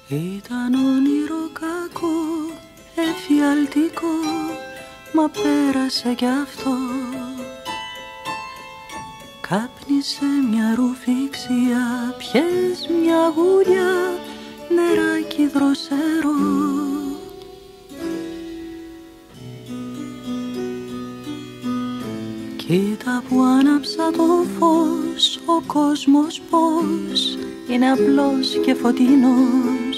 Ήταν όνειρο κακό, εφιαλτικό, μα πέρασε κι αυτό. Κάπνισε μια ρουφήξια, πιες μια γουλιά, νεράκι δροσερό. Κοίτα που άναψα το φως, ο κόσμος πως είναι απλός και φωτεινός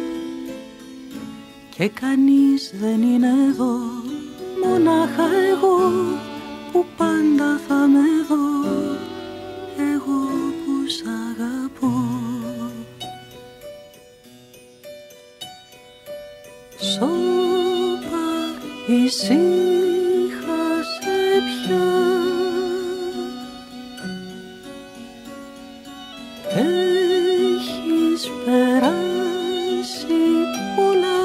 και κανείς δεν είναι εδώ, μονάχα εγώ που πάντα θα με δω, εγώ που σ' αγαπώ. Σώπα ησύχασε πια, έχεις περάσει πολλά,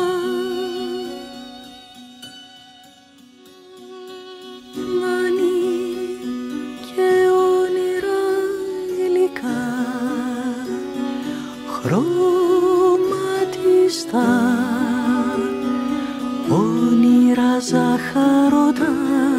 μάνι και όνειρα υλικά, χρωματιστά, όνειρα ζαχαρωτά.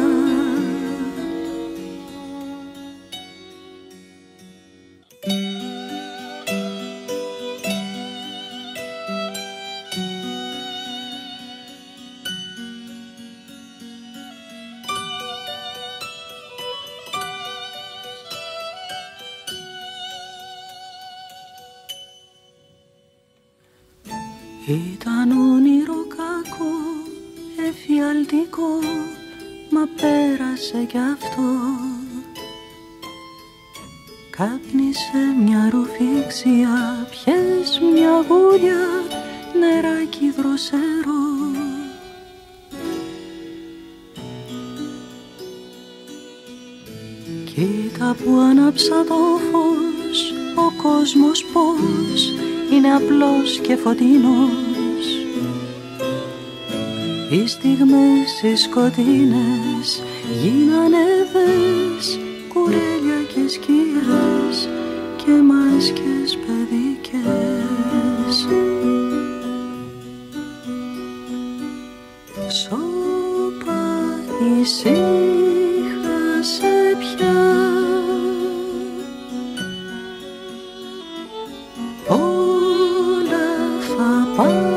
Ήταν όνειρο κακό, εφιαλτικό, μα πέρασε κι αυτό. Κάπνισε μια ρουφήξια, πιες μια γουλιά, νεράκι δροσερό. Κοίτα που άναψα το φως, ο κόσμος πως είναι απλός και φωτεινός. Οι στιγμές οι σκοτεινές γίνανε δες, κουρέλια και σκιές και μάσκες παιδικές. Σώπα ησύχασε πια, όλα θα πάνε.